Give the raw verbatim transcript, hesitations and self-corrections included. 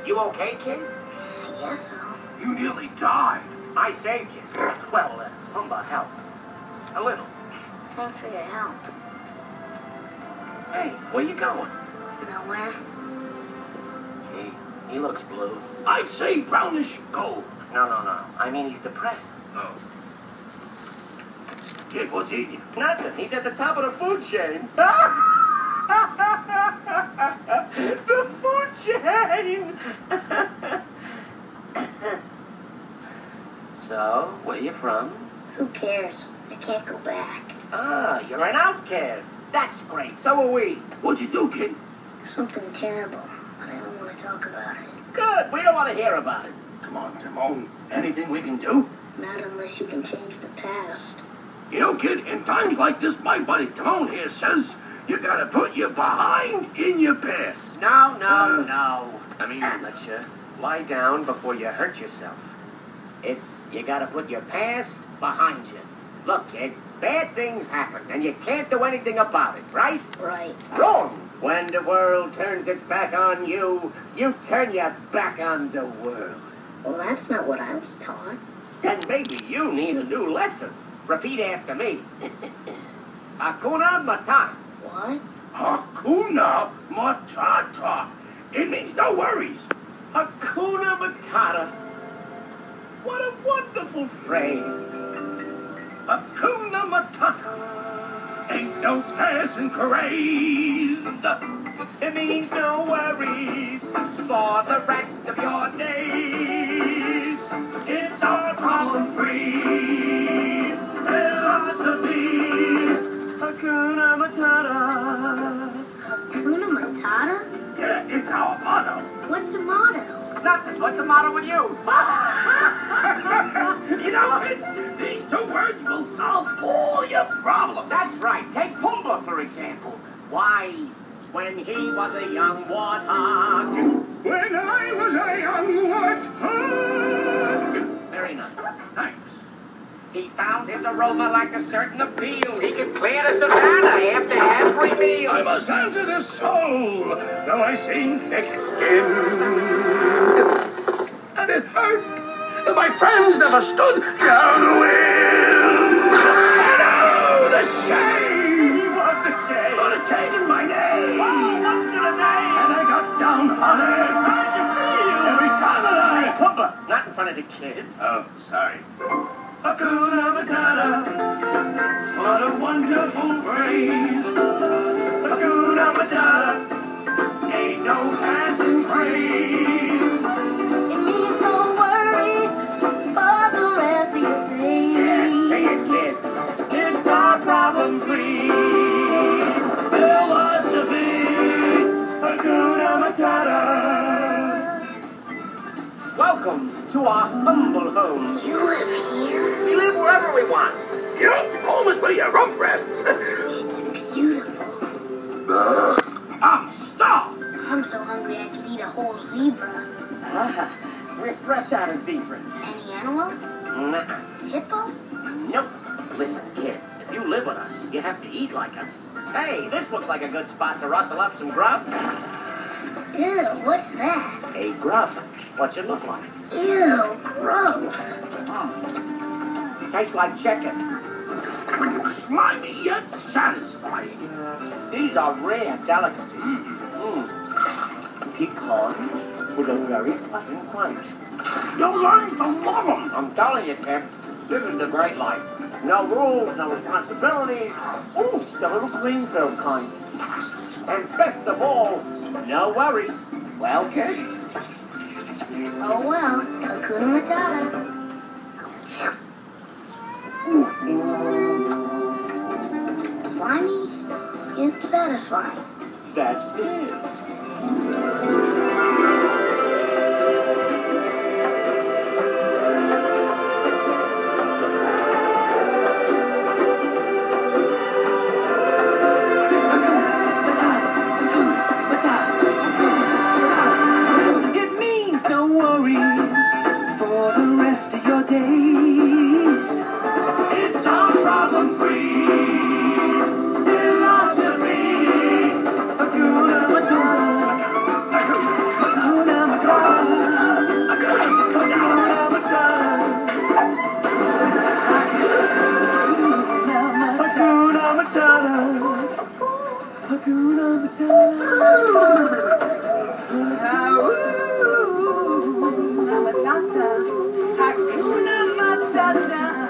You okay, kid? I guess so. You nearly died. I saved you. Well, uh, Pumbaa helped. A little. Thanks for your help. Hey, where you going? Nowhere. Gee, he looks blue. I'd say brownish gold. No, no, no. I mean, he's depressed. Oh. Kid, what's eating you? Nothing. He's at the top of the food chain. The food chain! So, where you from? Who cares? I can't go back. Ah, you're an outcast. That's great. So are we. What'd you do, kid? Something terrible, but I don't want to talk about it. Good. We don't want to hear about it. Come on, Timon. Anything we can do? Not unless you can change the past. You know, kid, in times like this, my buddy Timon here says you gotta put your behind in your past. No, no, Uh, no. I mean, Let you lie down before you hurt yourself. It's, you gotta put your past behind you. Look, kid, bad things happen, and you can't do anything about it, right? Right. Wrong! When the world turns its back on you, you turn your back on the world. Well, that's not what I was taught. Then maybe you need a new lesson. Repeat after me. Hakuna Matata. What? Hakuna Matata. It means no worries. Hakuna Matata. What a wonderful phrase. Hakuna Matata. Ain't no passing craze. It means no worries for the rest of your days. It's our problem-free philosophy. Hakuna Matata. Hakuna Matata? Yeah, it's our motto. What's the motto? Nothing. What's the matter with you? You know, it, these two words will solve all your problems. That's right. Take Pumbaa, for example. Why, when he was a young warthog. When I was a young warthog. Very nice. Thanks. He found his aroma like a certain appeal. He could clear the savannah after every meal. I'm a sensitive soul, though I seem thick-skinned. And it hurt. My friends never stood downwind. And oh, the shame. What the shame? Oh, the change in my name. Oh, what's your name? And I got downhearted. How'd you feel? Every time that Hey, I... Pumbaa, not in front of the kids. Oh, sorry. Hakuna Matata. What a wonderful phrase. Hakuna Matata. Ain't no passing phrase. It means no worries for the rest of your days. Yes, say it, kid. It's our problem-free philosophy. Hakuna Matata. Welcome to our humble home. You live here? We live wherever we want. Yup, home is where your rump rests. It's beautiful. I'm starved. I'm so hungry I could eat a whole zebra. Ah, we're fresh out of zebra. Any antelope? Nuh-uh. Hippo? Nope. Listen, kid, if you live with us, you have to eat like us. Hey, this looks like a good spot to rustle up some grub. Ew, what's that? A grub. What's it look like? Ew, gross. Oh. Tastes like chicken. Slimy yet satisfying. These are rare delicacies. Mm. Pecans with a very pleasant crunch. You'll learn to love them. I'm telling you, Tim, this is the great life. No rules, no responsibilities. Ooh, the little clean-filled kind. And best of all, no worries. Well, kid? Oh well, Hakuna Matata. Slimy, yet satisfying. That's it. It means no worries for the rest of your days. It's our problem-free philosophy. Hakuna Matata. Hakuna Matata. Hakuna Matata. Hakuna Matata.